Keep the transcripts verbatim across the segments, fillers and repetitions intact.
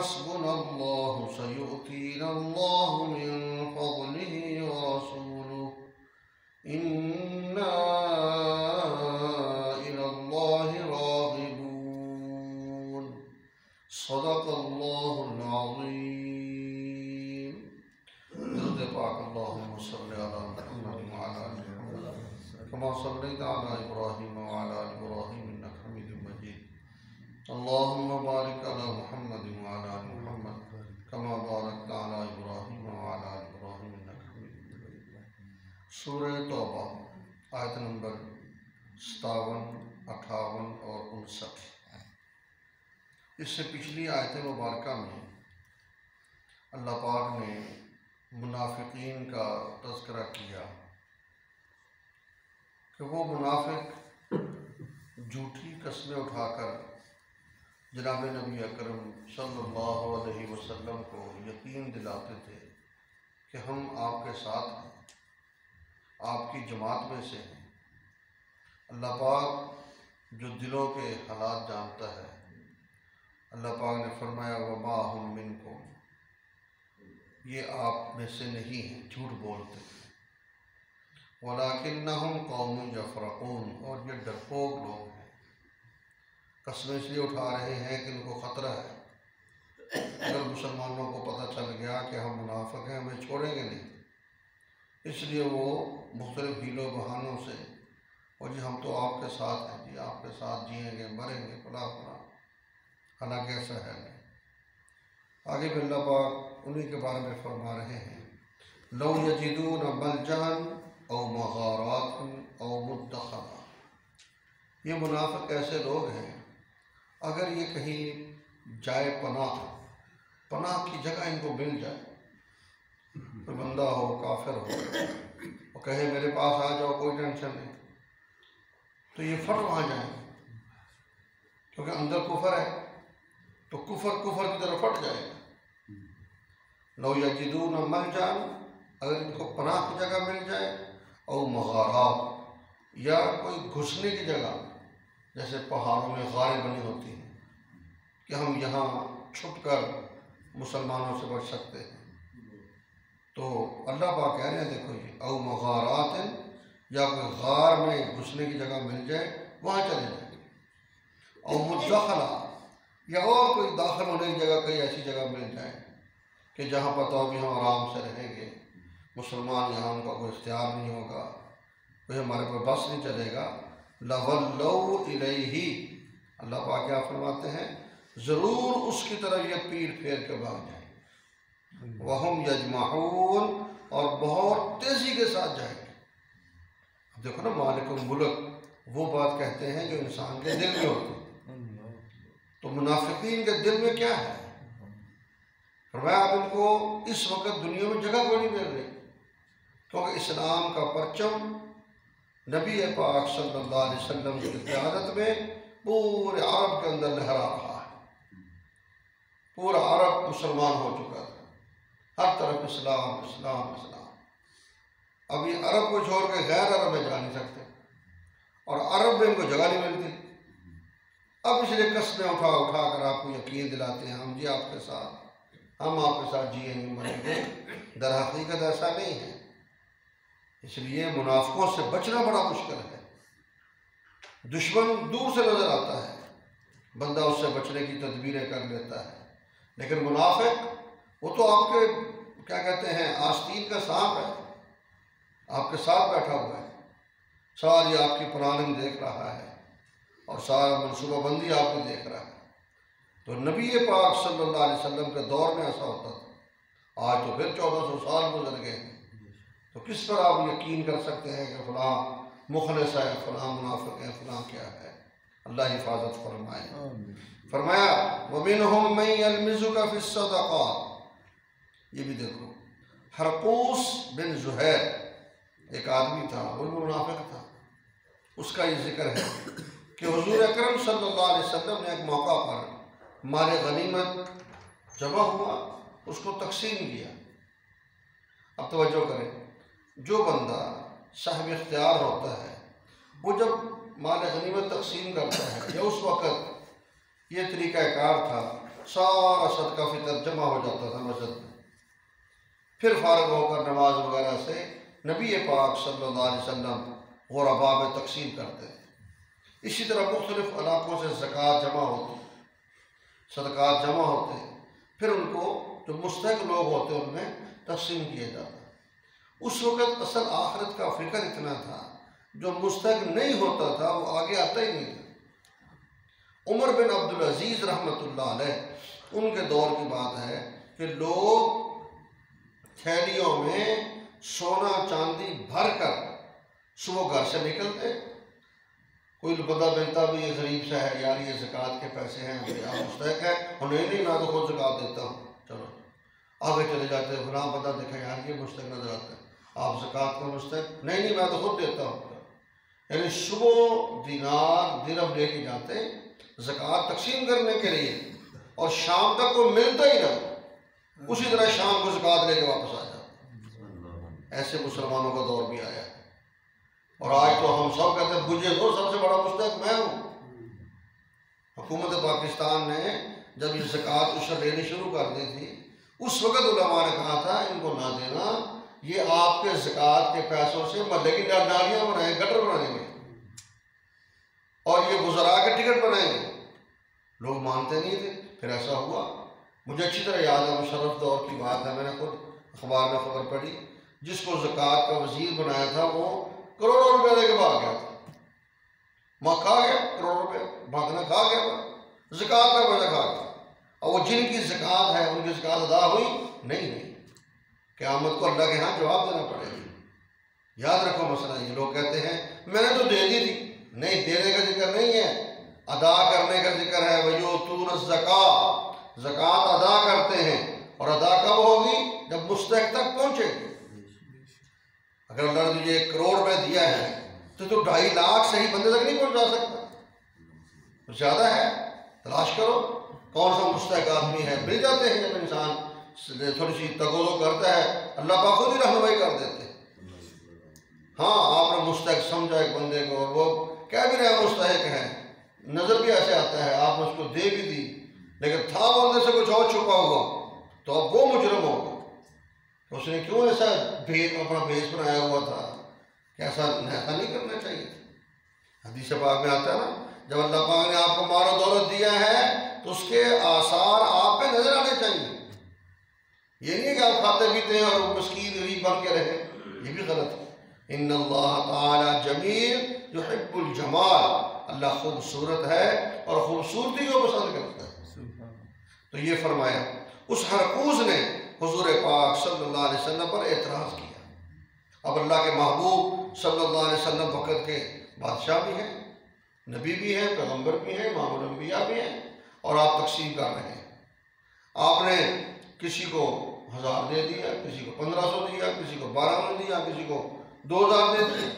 حسبنا الله سيؤتينا الله من فضله ورسوله إنا إلى الله راغبون صدق الله العظيم. درود پاک اللهم صل على محمد وعلى آل محمد كما صليت على إبراهيم وعلى آل إبراهيم إنك حميد مجيد. اللهم بارك على محمد وعلى آل محمد كما باركت على إبراهيم وعلى آل إبراهيم إنك حميد مجيد. سورہ توبہ آیت نمبر ستاون، اٹھاون اور انسٹھ. اس سے پچھلی آیت مبارکہ میں اللہ پاک نے منافقین کا تذکرہ کیا کہ وہ منافق جھوٹی قسمیں اٹھا کر جناب نبی اکرم صلی اللہ علیہ وسلم کو یقین دلاتے تھے کہ ہم آپ کے ساتھ ہیں، آپ کی جماعت میں سے ہیں. اللہ پاک جو دلوں کے حالات جانتا ہے، اللہ پاک نے فرمایا وما ہم منکم، یہ آپ میں سے نہیں ہیں، جھوٹ بولتے ہیں. وَلَكِنَّهُمْ قَوْمٌ يَفْرَقُونَ، اور یہ ڈرپوک لوگ ہیں. قسمیں اس لیے اٹھا رہے ہیں کہ ان کو خطرہ ہے اگر مسلمانوں کو پتہ چل گیا کہ ہم منافق ہیں ہمیں چھوڑیں گے نہیں، اس لیے وہ مختلف ہیلوں بہانوں سے اور جی ہم تو آپ کے ساتھ ہیں، جی آپ کے ساتھ جئیں گے مریں گے فلاں فلاں، حالانکہ ایسا ہے نہیں. آگے بھی اللہ پاک انہی کے بارے میں فرما رہے ہیں لو یجدون ملجأ او مغارات او مدخلا. یہ منافق ایسے لوگ ہیں اگر یہ کہیں جائے پناہ پناہ کی جگہ ان کو مل جائے، کوئی بندہ ہو کافر ہو وہ کہے میرے پاس آ جاؤ کوئی ٹینشن نہیں، تو یہ فٹ وہاں جائیں گے کیونکہ اندر کفر ہے تو کفر کفر کی طرف پھٹ جائے گا. لو یجدون ملجأ، اگر ان کو پناہ کی جگہ مل جائے، او مغارات، یا کوئی گھسنے کی جگہ، جیسے پہاڑوں میں غاریں بنی ہوتی ہیں کہ ہم یہاں چھپ کر مسلمانوں سے بچ سکتے ہیں، تو اللہ پاک کہہ رہے ہیں دیکھو یہ او مغارات، یا کوئی غار میں گھسنے کی جگہ مل جائے وہاں چلے جائیں گے. او مدخلا، یا اور کوئی داخل ہونے کی جگہ کئی ایسی جگہ مل جائے کہ جہاں پتہ ہو کہ ہم آرام سے رہیں گے، مسلمان یہاں ان کا کوئی اختیار نہیں ہوگا، کوئی ہمارے پر بس نہیں چلے گا. لَوَلَّوْا إِلَيْهِ، اللہ پاک کیا فرماتے ہیں ضرور اس کی طرف یہ پیٹ پھیر کے بھاگ جائیں گے. وَهُمْ يَجْمَعُونَ، اور بہت تیزی کے ساتھ جائیں گے. اب دیکھو نا مالک الملک وہ بات کہتے ہیں جو انسان کے دل میں ہوتی ہے، تو منافقین کے دل میں کیا ہے؟ فرمایا اب ان کو اس وقت دنیا میں جگہ کوئی نہیں مل رہی کیونکہ اسلام کا پرچم نبی پاک صلی اللہ علیہ وسلم کی قیادت میں پورے عرب کے اندر لہرا رہا ہے. پورا عرب مسلمان ہو چکا تھا، ہر طرف اسلام اسلام اسلام. اب یہ عرب کو چھوڑ کے غیر عرب میں جا نہیں سکتے اور عرب میں ان کو جگہ نہیں ملتی. اب اس لیے قسمیں اٹھا اٹھا کر آپ کو یقین دلاتے ہیں ہم جی آپ کے ساتھ، ہم آپ کے ساتھ جیئیں گے مریں گے. در حقیقت ایسا نہیں ہے. اس لیے منافقوں سے بچنا بڑا مشکل ہے. دشمن دور سے نظر آتا ہے، بندہ اس سے بچنے کی تدبیریں کر لیتا ہے، لیکن منافق وہ تو آپ کے کیا کہتے ہیں آستین کا سانپ ہے، آپ کے ساتھ بیٹھا ہوا ہے، ساری آپ کی پلاننگ دیکھ رہا ہے اور سارا منصوبہ بندی آپ کو دیکھ رہا ہے. تو نبی پاک صلی اللہ علیہ وسلم کے دور میں ایسا ہوتا تھا. آج تو پھر چودہ سو سال گزر گئے ہیں، تو کس پر آپ یقین کر سکتے ہیں کہ فلاں مخلص ہے، فلاں منافق ہے، فلاں کیا ہے؟ اللہ حفاظت فرمائے. فرمایا وَمِنْهُمْ مَنْ يَلْمِزُكَ فِي الصَّدَقَاتِ. یہ بھی دیکھو حرقوس بن زہیر ایک آدمی تھا، وہ منافق تھا. اس کا یہ ذکر ہے کہ حضور اکرم صلی اللہ علیہ وسلم نے ایک موقع پر مال غنیمت جمع ہوا، اس کو تقسیم کیا. اب توجہ کریں، جو بندہ صاحب اختیار ہوتا ہے وہ جب مال غنیمت تقسیم کرتا ہے، یا اس وقت یہ طریقہ کار تھا سارا صدقہ فطر جمع ہو جاتا تھا مسجد میں، پھر فارغ ہو کر نماز وغیرہ سے نبی پاک صلی اللہ علیہ وسلم غرباء میں تقسیم کرتے تھے۔ اسی طرح مختلف علاقوں سے زکوٰۃ جمع ہوتی، صدقات جمع ہوتے، پھر ان کو جو مستحق لوگ ہوتے ان میں تقسیم کیا جاتا۔ اس وقت اصل آخرت کا فکر اتنا تھا، جو مستحق نہیں ہوتا تھا وہ آگے آتا ہی نہیں تھا۔ عمر بن عبدالعزیز رحمۃ اللہ علیہ ان کے دور کی بات ہے کہ لوگ تھیلیوں میں سونا چاندی بھر کر صبح گھر سے نکلتے، کوئی بندہ ملتا بھی یہ غریب سا ہے، یار یہ زکوٰۃ کے پیسے ہیں، آپ مستحق ہے، اور نہیں نہیں میں تو خود زکوٰۃ دیتا ہوں، چلو آگے چلے جاتے، فلاں بندہ دیکھا یار یہ مستحق نظر آتا ہے، آپ زکوٰۃ کا مستحق، نہیں نہیں میں تو خود دیتا ہوں۔ یعنی صبح دینار درہم لے کے جاتے زکوٰۃ تقسیم کرنے کے لیے، اور شام تک وہ ملتا ہی نہ، اسی طرح شام کو زکوٰۃ لے کے واپس آ جاتے۔ ایسے مسلمانوں کا دور بھی آیا ہے، اور آج تو ہم سب کہتے ہیں مجھے تو سب سے بڑا مستحق میں ہوں۔ حکومت پاکستان نے جب یہ زکوٰۃ عشر لینی شروع کر دی تھی، اس وقت علماء نے کہا تھا ان کو نہ دینا، یہ آپ کے زکوٰۃ کے پیسوں سے محلے کی نالیاں بنائیں، گٹر بنائیں گے، اور یہ وزراء کے ٹکٹ بنائیں گے۔ لوگ مانتے نہیں تھے، پھر ایسا ہوا۔ مجھے اچھی طرح یاد ہے، مشرف دور کی بات ہے، میں نے خود اخبار میں خبر پڑھی، جس کو زکوٰۃ کا وزیر بنایا تھا وہ کروڑوں روپے دے کے بھاگ گیا تھا، ماں کھا گیا کروڑ روپے، بھاگنا کھا گیا، زکوٰۃ کا پیسہ کھا گیا، اور وہ جن کی زکوٰۃ ہے ان کی زکوٰۃ ادا ہوئی نہیں نہیں، قیامت کو اللہ کے ہاں جواب دینا پڑے گا۔ یاد رکھو مسئلہ یہ، لوگ کہتے ہیں میں نے تو دے دی تھی، نہیں دینے کا ذکر نہیں ہے، ادا کرنے کا ذکر ہے۔ وَيُؤْتُونَ الزَّكَاةَ، زکوٰۃ ادا کرتے ہیں، اور ادا کب ہوگی؟ جب مستحق تک پہنچے گی۔ اگر اللہ نے تجھے ایک کروڑ روپے دیا ہے تو تو ڈھائی لاکھ صحیح بندے تک نہیں پہنچا سکتا، زیادہ ہے، تلاش کرو کون سا مستحق آدمی ہے، مل جاتے ہیں۔ جب انسان تھوڑی سی تگودو کرتا ہے، اللہ پاک خود ہی رہنمائی کر دیتے ہیں۔ ہاں آپ نے مستحق سمجھا ایک بندے کو، اور وہ کہہ بھی رہا مستحق ہے، نظر بھی ایسے آتا ہے، آپ نے اس کو دے بھی دی، لیکن تھا بندے سے کچھ اور چھپا ہوا، تو اب وہ مجرم ہوگا۔ اس نے کیوں ایسا بھیس اپنا بھیس بنایا ہوا تھا کہ ایسا ایسا نہیں کرنا چاہیے تھا۔ حدیث پاک میں آتا ہے نا، جب اللہ پاک نے آپ کو مال و دولت دیا ہے تو اس کے آثار آپ پہ نظر آنے چاہیے۔ یہ نہیں ہے کہ آپ کھاتے پیتے ہیں اور مسکین غریب بن کے رہے، یہ بھی غلط ہے۔ ان اللہ تعالی جمیل یحب الجمال، اللہ خوبصورت ہے اور خوبصورتی کو پسند کرتا ہے۔ تو یہ فرمایا، اس ہرقوز نے حضور پاک صلی اللہ علیہ وسلم پر اعتراض کیا۔ اب اللہ کے محبوب صلی اللہ علیہ وسلم وقت کے بادشاہ بھی ہیں، نبی بھی ہیں، پیغمبر بھی ہیں، امام الانبیاء بھی ہیں، اور آپ تقسیم کر رہے ہیں۔ آپ نے کسی کو ہزار دے دیا، کسی کو پندرہ سو دیا، کسی کو بارہ سو دیا، کسی کو دو ہزار دے دیا۔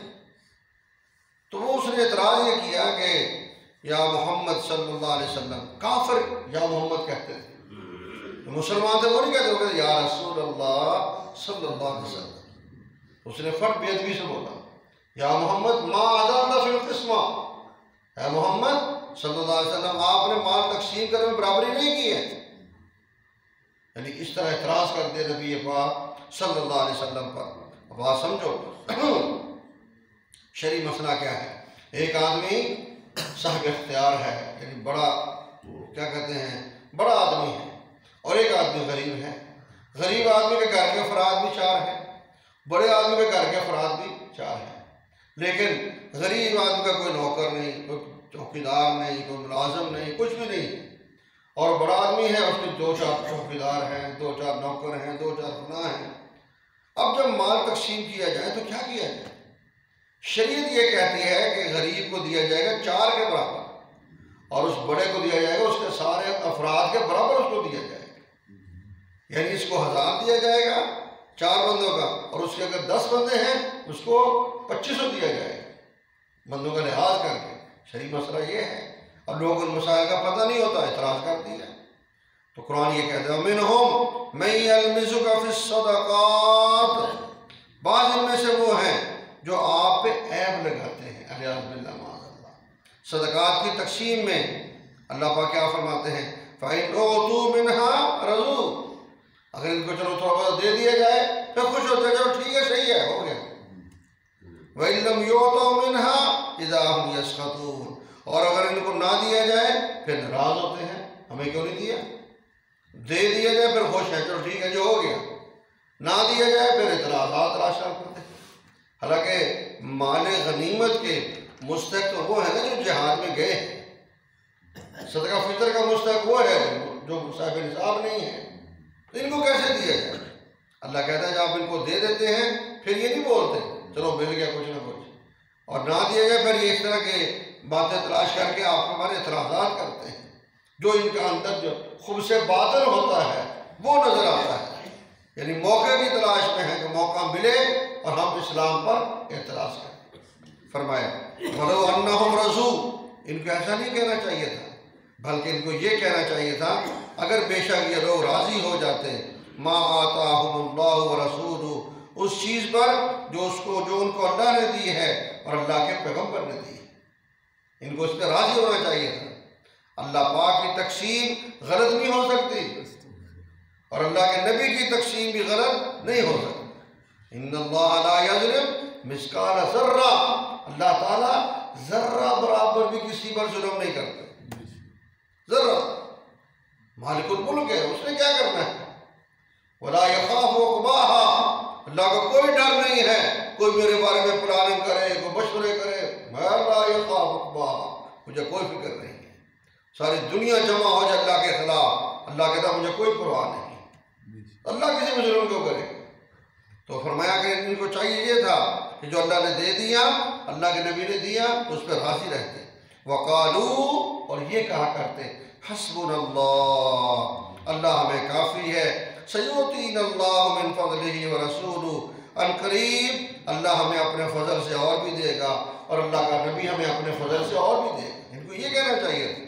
تو وہ اس نے اعتراض یہ کیا کہ یا محمد صلی اللہ علیہ وسلم، کافر یا محمد کہتے تھے، مسلمان تھے وہ نہیں کہتے، وہ کہتے یا رسول اللہ صلی اللہ علیہ وسلم۔ اس نے فرق بے ادبی سے بولا، یا محمد ما عدلنا فی القسمہ، اے محمد صلی اللہ علیہ وسلم آپ نے مال تقسیم کرنے میں برابری نہیں کی ہے۔ یعنی اس طرح اعتراض کر دیا نبی پاک صلی اللہ علیہ وسلم پر۔ اب بات سمجھو شرعی مسئلہ کیا ہے۔ ایک آدمی صاحب اختیار ہے، یعنی بڑا کیا کہتے ہیں بڑا آدمی ہے، اور ایک آدمی غریب ہے۔ غریب آدمی کے گھر کے افراد بھی چار ہیں، بڑے آدمی کے گھر کے افراد بھی چار ہیں، لیکن غریب آدمی کا کوئی نوکر نہیں، کوئی چوکیدار نہیں، کوئی ملازم نہیں، کچھ بھی نہیں، اور بڑا آدمی ہے اس کے دو چار چوکیدار ہیں، دو چار نوکر ہیں، دو چار فلاں ہیں۔ اب جب مال تقسیم کیا جائے تو کیا کیا جائے؟ شریعت یہ کہتی ہے کہ غریب کو دیا جائے گا چار کے برابر، اور اس بڑے کو دیا جائے گا اس کے سارے افراد کے برابر اس کو دیا جائے گا۔ یعنی اس کو ہزار دیا جائے گا چار بندوں کا، اور اس کے اگر دس بندے ہیں اس کو پچیس سو دیا جائے گا، بندوں کا لحاظ کر کے۔ صحیح مسئلہ یہ ہے، اب لوگوں کو ان مسائل کا پتہ نہیں ہوتا، اعتراض کرتی ہے۔ تو قرآن یہ کہتا ہے وَمِنْهُمْ مَن يَلْمِزُكَ فِي الصَّدَقَاتِ، بعض ان میں سے وہ ہیں جو آپ پہ عیب لگاتے ہیں، الیاذ باللہ معاذ اللہ، صدقات کی تقسیم میں۔ اللہ پاک کیا فرماتے ہیں فَإِنْ أُعْطُوا مِنْهَا رَضُوا، اگر ان کو چلو تھوڑا بہت دے دیا جائے پھر خوش ہوتے ہیں، چلو ٹھیک ہے صحیح ہے ہو گیا۔ وَإِنْ لَمْ يُعْطَوْا مِنْهَا إِذَا هُمْ يَسْخَطُونَ، اور اگر ان کو نہ دیا جائے پھر ناراض ہوتے ہیں، ہمیں کیوں نہیں دیا؟ دے دیا جائے پھر خوش ہے، چلو ٹھیک ہے جو ہو گیا، نہ دیا جائے پھر اعتراضات راشا کرتے ہیں۔ حالانکہ مال غنیمت کے مستحق تو وہ ہے نا جو جہاد میں گئے ہیں، صدقہ فطر کا مستحق وہ ہے جو صاحب نصاب نہیں ہے، تو ان کو کیسے دیا جائے؟ اللہ کہتا ہے جب آپ ان کو دے دیتے ہیں پھر یہ نہیں بولتے چلو مل گیا کچھ نہ کچھ، اور نہ دیا جائے پھر یہ اس طرح کے باتیں تلاش کر کے آپ ہمارے اعتراضات کرتے ہیں، جو ان کا اندر جو خوب سے باطن ہوتا ہے وہ نظر آتا ہے، یعنی موقع کی تلاش میں ہے کہ موقع ملے اور ہم اسلام پر اعتراض کریں۔ فرمایا وَلَوْ أَنَّهُمْ رَضُوا، ان کو ایسا نہیں کہنا چاہیے تھا بلکہ ان کو یہ کہنا چاہیے تھا اگر بے شک یہ لوگ راضی ہو جاتے مَا آتَاهُمُ اللَّهُ وَرَسُولُهُ، اس چیز پر جو اس کو جو ان کو اللہ نے دی ہے اور اللہ کے پیغمبر نے دی ہے، ان کو اس پہ راضی ہونا چاہیے تھا۔ اللہ پاک کی تقسیم غلط نہیں ہو سکتی اور اللہ کے نبی کی تقسیم بھی غلط نہیں ہو سکتی۔ ان اللہ لا یظلم مثقال ذرہ، اللہ تعالیٰ ذرہ برابر بھی کسی پر ظلم نہیں کرتے، ذرہ مالک الملک ہے، اس نے کیا کرنا ہے۔ ولا یخاف عقباها، اللہ کو کوئی ڈر نہیں ہے کوئی میرے بارے میں پلاننگ کرے، کوئی مشورے کرے، میں لا یخاف عقباها، مجھے کوئی فکر نہیں ہے، ساری دنیا جمع ہو جائے اللہ کے خلاف، اللہ کہتا مجھے کوئی پرواہ نہیں، اللہ کسی میں ظلم کیوں کرے۔ تو فرمایا کہ ان کو چاہیے یہ تھا کہ جو اللہ نے دے دیا، اللہ کے نبی نے دیا، اس پہ راضی رہتے۔ وقالو، اور یہ کہا کرتے حسبنا اللہ، اللہ ہمیں کافی ہے، سیؤتینا اللہ من فضلہ ورسولہ، ان قریب اللہ ہمیں اپنے فضل سے اور بھی دے گا اور اللہ کا نبی ہمیں اپنے فضل سے اور بھی دے گا۔ ان کو یہ کہنا چاہیے تھا،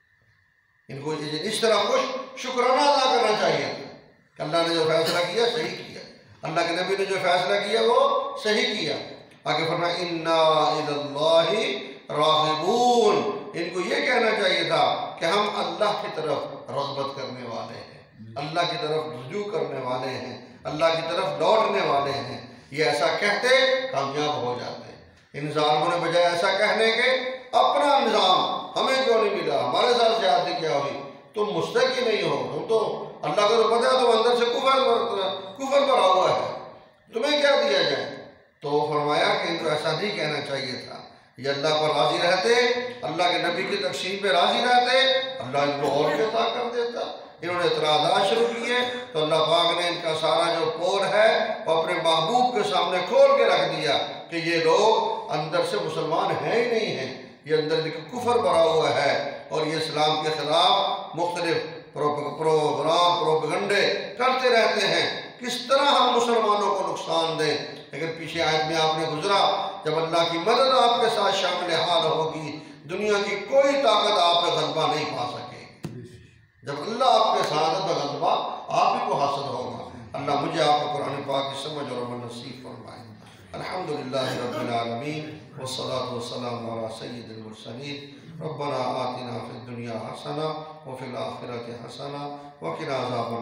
ان کو اس طرح خوش شکرانہ ادا کرنا چاہیے تھا کہ اللہ نے جو فیصلہ کیا صحیح کیا، اللہ کے نبی نے جو فیصلہ کیا وہ صحیح کیا۔ آگے فرمایا انا الی اللہ راغبون، ان کو یہ کہنا چاہیے تھا کہ ہم اللہ کی طرف رغبت کرنے والے ہیں، اللہ کی طرف رجوع کرنے والے ہیں، اللہ کی طرف لوٹنے والے ہیں۔ یہ ایسا کہتے کامیاب ہو جاتے۔ ان ظالموں نے بجائے ایسا کہنے کے اپنا نظام ہمیں کیوں نہیں ملا، ہمارے ساتھ زیادتی کیا ہوئی، تم مستحق ہی نہیں ہو، تم تو اللہ کو تو پتہ ہے تم اندر سے کفر کفر بھرا ہوا ہے، تمہیں کیا دیا جائے۔ تو فرمایا کہ ان کو ایسا نہیں کہنا چاہیے تھا، یہ اللہ پر راضی رہتے، اللہ کے نبی کی تقسیم پہ راضی رہتے، اللہ ان کو اور بھی عطا کر دیتا۔ انہوں نے اعتراضات شروع کیے تو اللہ پاک نے ان کا سارا جو پور ہے وہ اپنے محبوب کے سامنے کھول کے رکھ دیا کہ یہ لوگ اندر سے مسلمان ہیں ہی نہیں ہیں، یہ اندر کفر بھرا ہوا ہے اور یہ اسلام کے خلاف مختلف پروگرام پروپیگنڈے کرتے رہتے ہیں، کس طرح ہم مسلمانوں کو نقصان دیں۔ لیکن پیچھے آیت میں آپ نے گزرا جب اللہ کی مدد آپ کے ساتھ شامل حال ہوگی، دنیا کی کوئی طاقت آپ پہ غلبہ نہیں پا سکے۔ جب اللہ آپ کے ساتھ ہے تو غلبہ آپ ہی کو حاصل ہوگا۔ اللہ مجھے آپ کو قرآن پاک کی سمجھ اور عمل نصیب فرمائے۔ الحمدللہ رب العالمین والصلاة والسلام علی سید المرسلین۔ ربنا آتنا فی الدنیا حسنہ وفی الآخرۃ حسنہ وقنا عذاب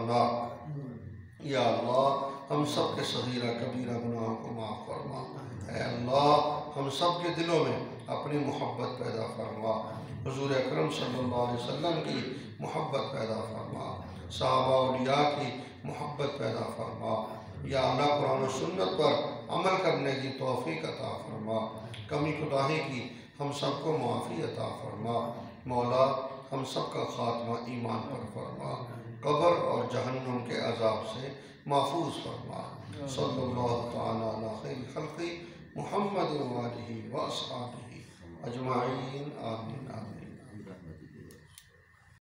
النار۔ یا اللہ ہم سب کے صغیرہ کبیرہ گناہوں کو معاف فرما، اے اللہ ہم سب کے دلوں میں اپنی محبت پیدا فرما، حضور اکرم صلی اللہ علیہ وسلم کی محبت پیدا فرما، صحابہ اولیاء کی محبت پیدا فرما۔ یا اللہ قرآن و سنت پر عمل کرنے کی توفیق عطا فرما، کمی کوتاہی کی ہم سب کو معافی عطا فرما۔ مولا ہم سب کا خاتمہ ایمان پر فرما، قبر اور جہنم کے عذاب سے محفوظ فرما۔ صلی اللہ تعالی علی خیر خلقی محمد و آلہ و اصحابہ اجمعین، آمین آمین۔